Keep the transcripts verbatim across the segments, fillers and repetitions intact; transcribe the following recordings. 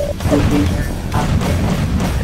Computer update.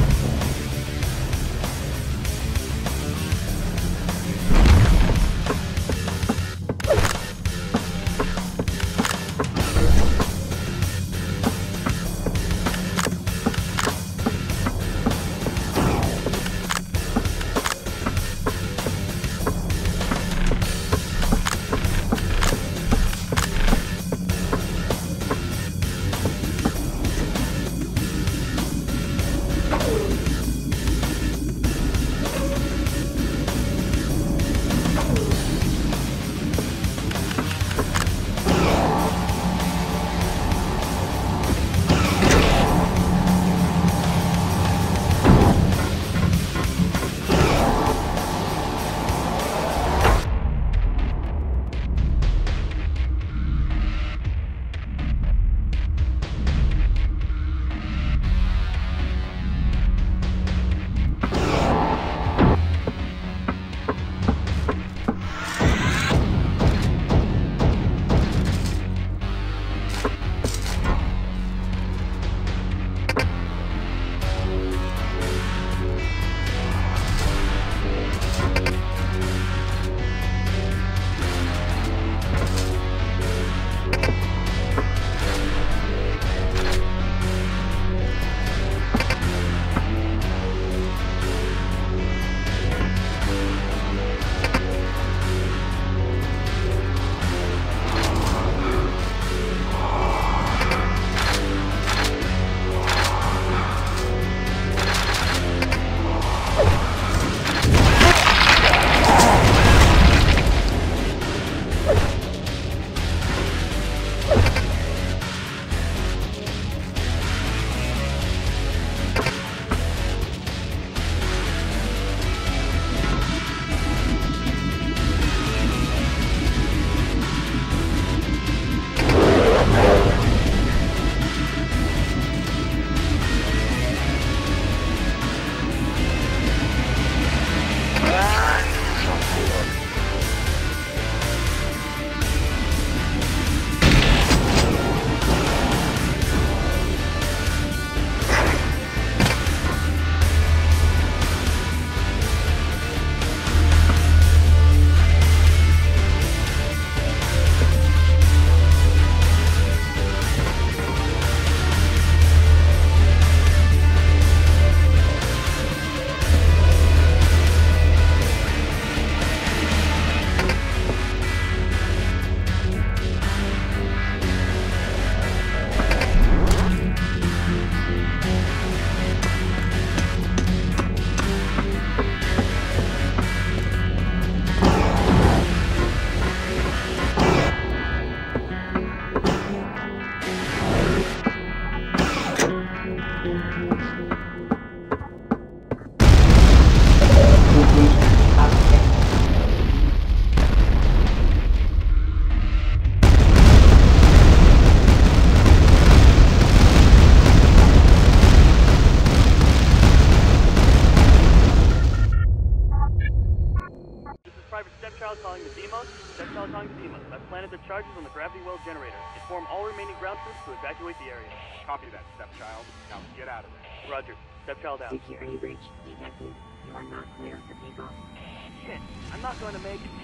calling the Demos, Stepchild calling the Demos. I've planted the charges on the gravity well generator. Inform all remaining ground troops to evacuate the area. Copy that, Stepchild. Now get out of there. Roger. Stepchild out. Security breach detected. You are not clear for takeoff. Shit, I'm not going to make it.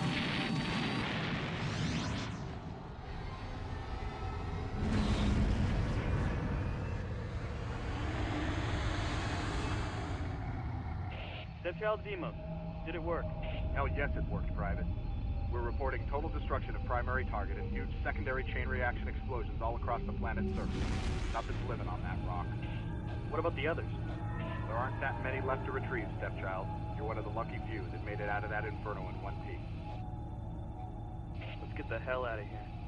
Stepchild Demos. Did it work? Hell yes, it worked, Private. We're reporting total destruction of primary target and huge secondary chain reaction explosions all across the planet's surface. Nothing's living on that rock. What about the others? There aren't that many left to retrieve, Stepchild. You're one of the lucky few that made it out of that inferno in one piece. Let's get the hell out of here.